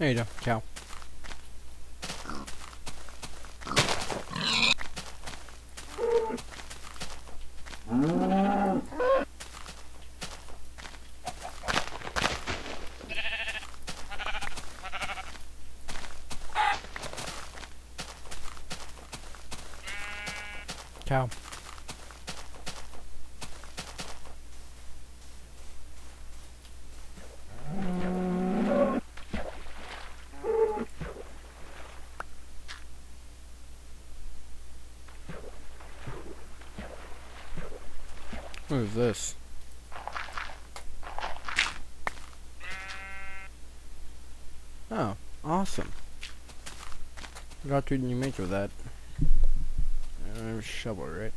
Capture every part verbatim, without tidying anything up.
There you go, cow. Cow. What is this? Oh, awesome. Got two new mates with that. Uh, shovel, right?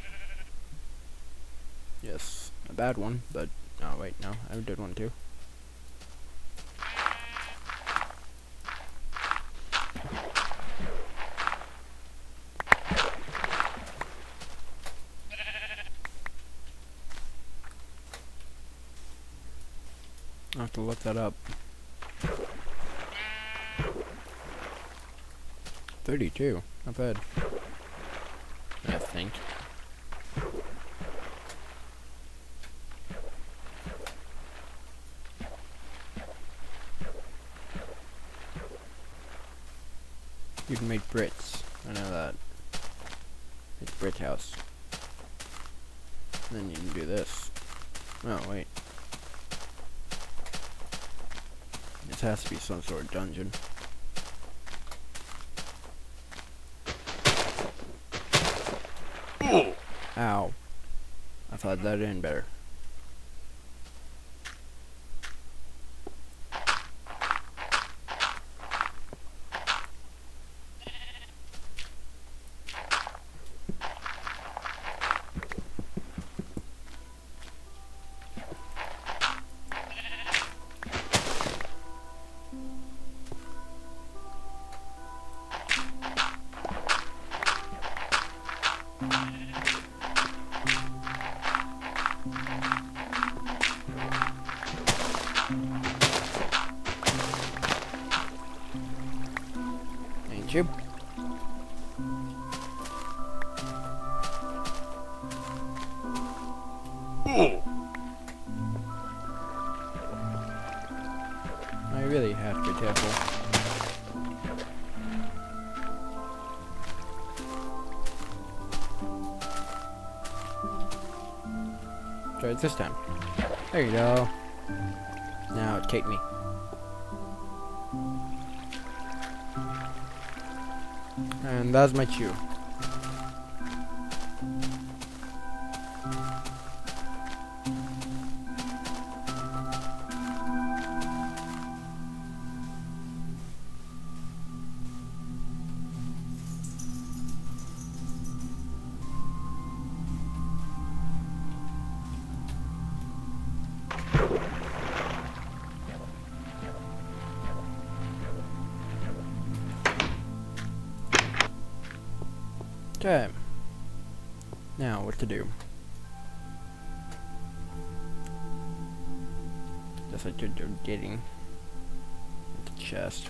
Yes, a bad one, but oh wait, no, I did one too. I'll have to look that up. thirty-two, not bad. I think. You can make Brits. I know that. Make Brit house. And then you can do this. Oh wait. This has to be some sort of dungeon. Ow. I thought that in better. Thank you. I really have to be careful. Try it this time. There you go. Now take me. And that's my chew. Okay. Now, what to do? Guess I could go getting the chest.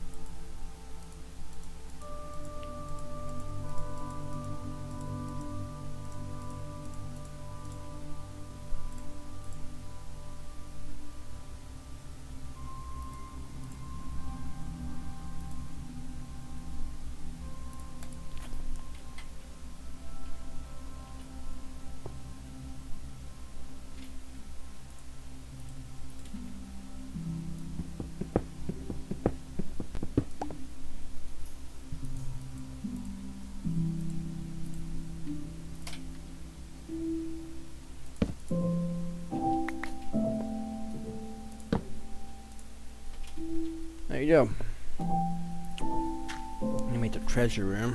There you go. Let me make the treasure room.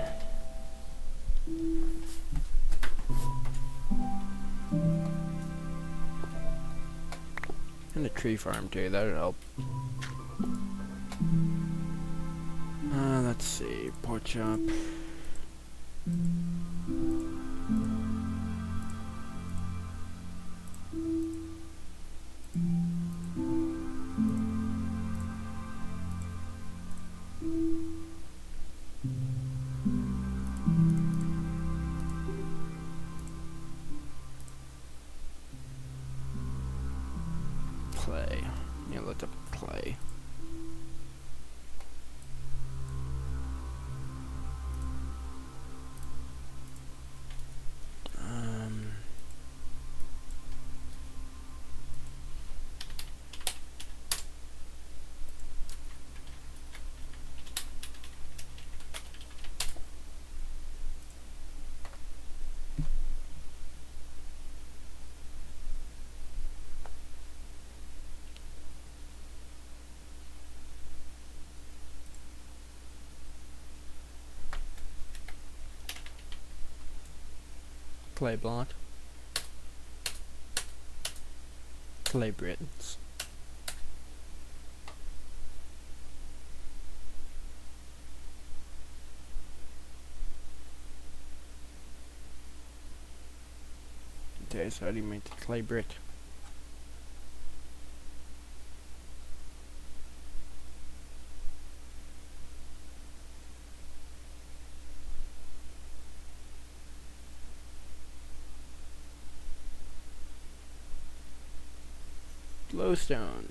And a tree farm too, that'll help. Uh, let's see, pork chop. clay. Yeah, look up clay. Um. Clay block. Clay bricks. Okay, so how do you make the clay brick? Glowstone.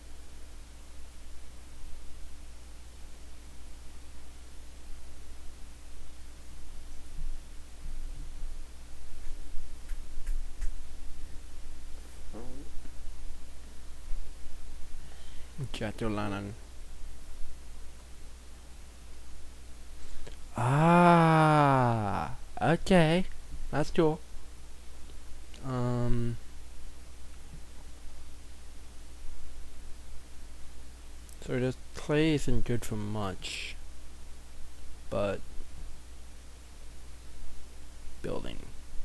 Jatulanang. Ah, okay, that's cool. Um, so this clay isn't good for much, but building.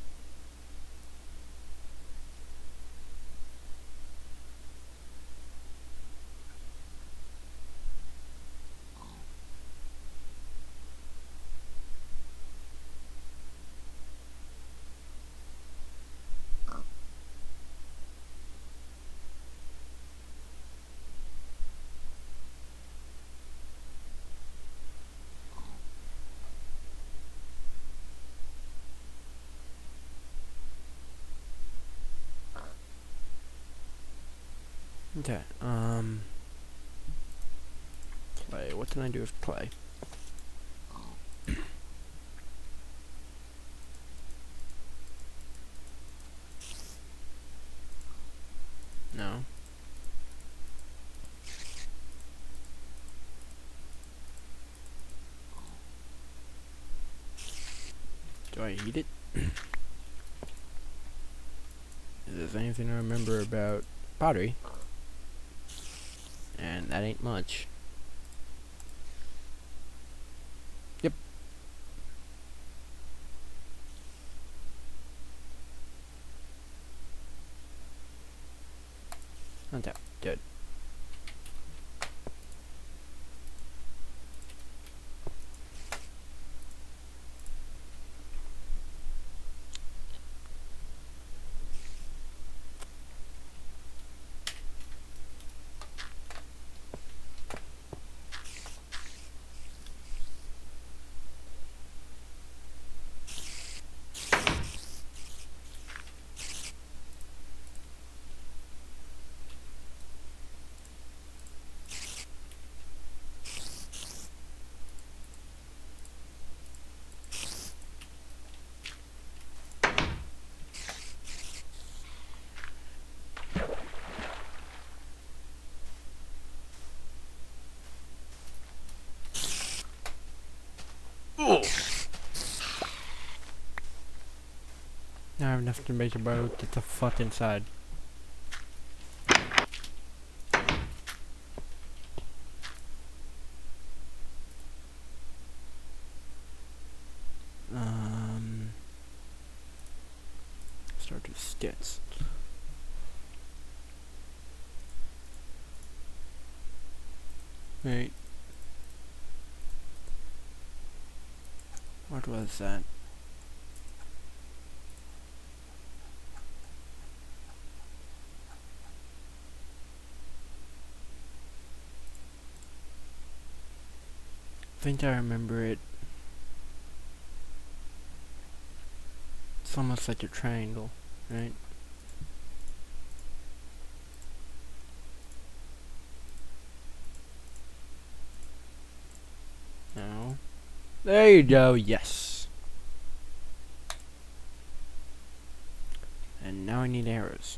Okay, um, clay. What can I do with clay? No. Do I eat it? Is there anything I remember about pottery? And that ain't much. Yep. Untap. Good. Now I have enough to make a boat. Get the fuck inside. Um, start with sticks. Wait. What was that? I think I remember it. It's almost like a triangle, right? There you go, yes. And now I need arrows.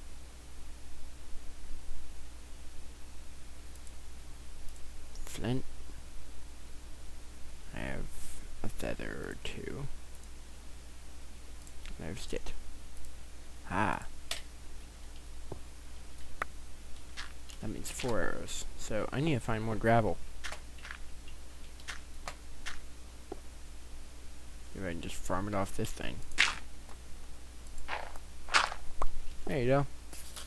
Flint. I have a feather or two. I have stick. Ah. That means four arrows. So I need to find more gravel. Maybe I can just farm it off this thing. There you go.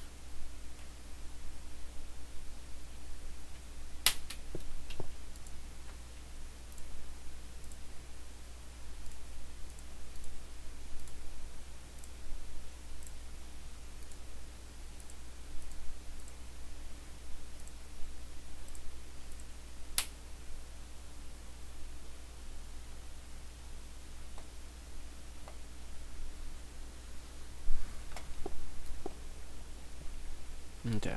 Okay.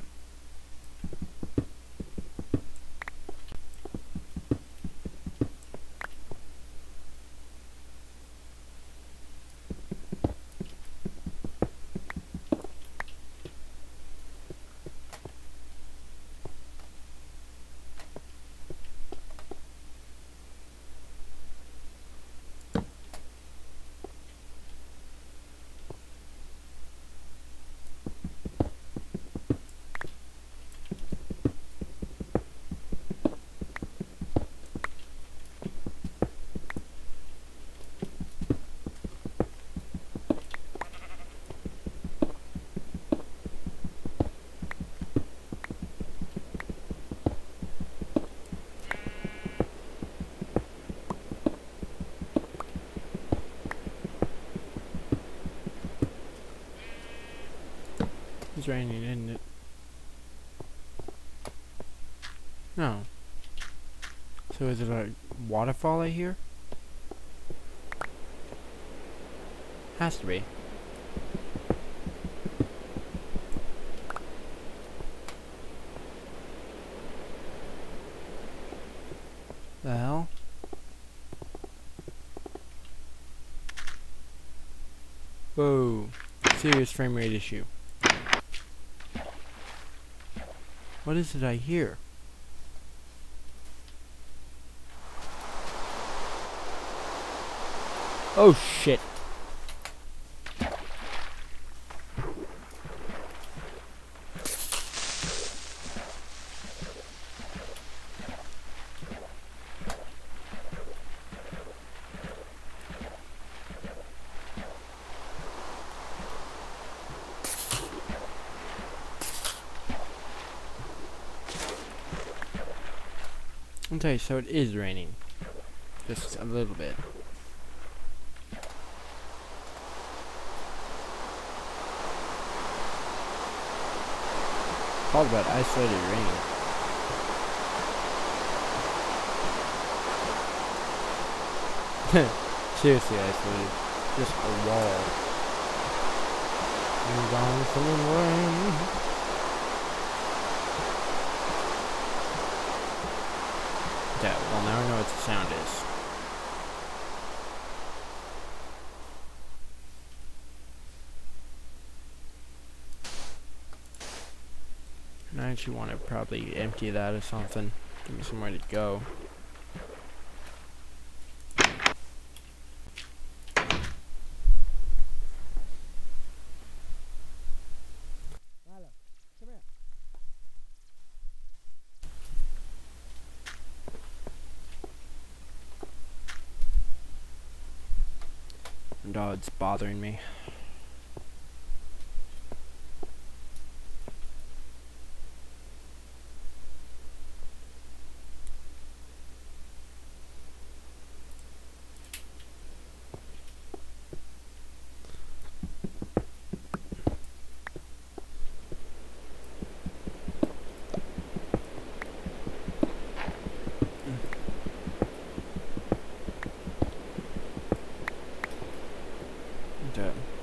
It's raining, isn't it? No. So is it a waterfall I hear? Has to be. The hell? Whoa. Serious frame rate issue. What is it I hear? Oh shit. Okay, so it is raining. Just a little bit. Talk about isolated rain. Seriously isolated. Just a wall. And gone from the rain. Yeah, well now I know what the sound is. And I actually want to probably empty that or something. Give me somewhere to go. And oh, it's bothering me. Okay.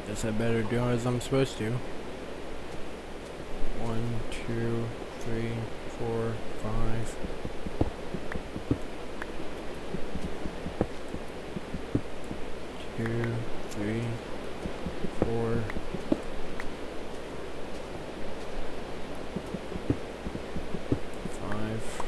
Guess I better do as I'm supposed to. One, two, three, four, five. Two, three, four. Five.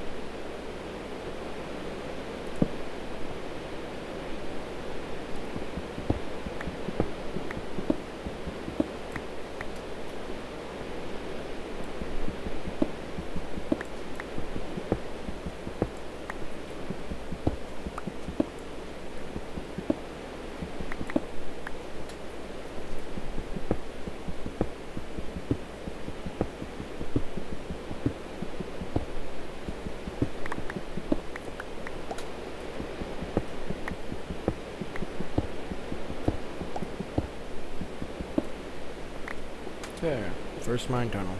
There, first mine tunnel.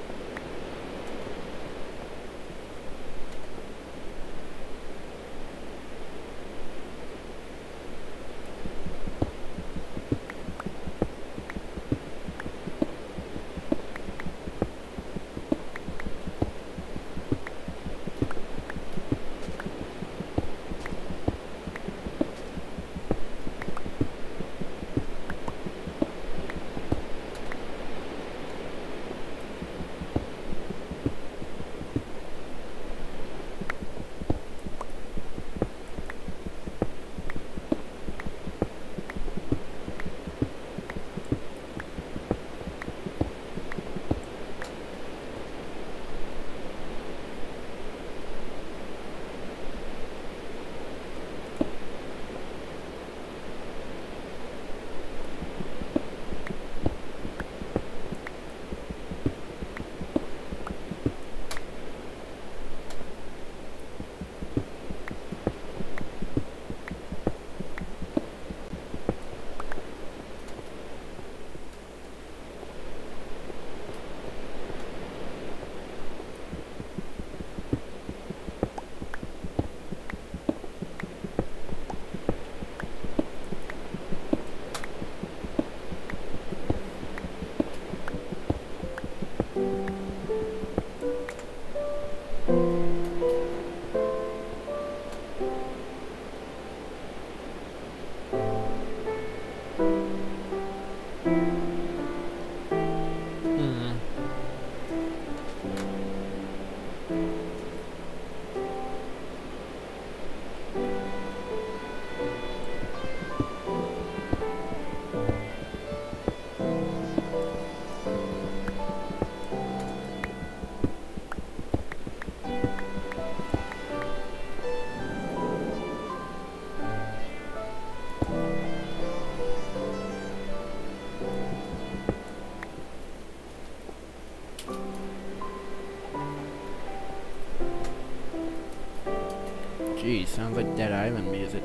Geez, sounds like Dead Island music.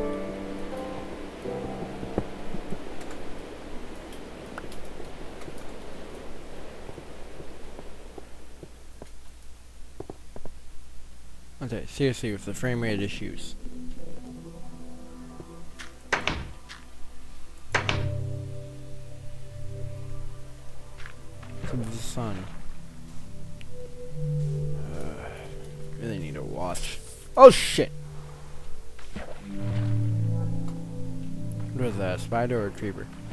Okay, seriously, with the frame rate issues. Some of the sun. Uh, really need to watch. Oh shit! What was that, a spider or a creeper?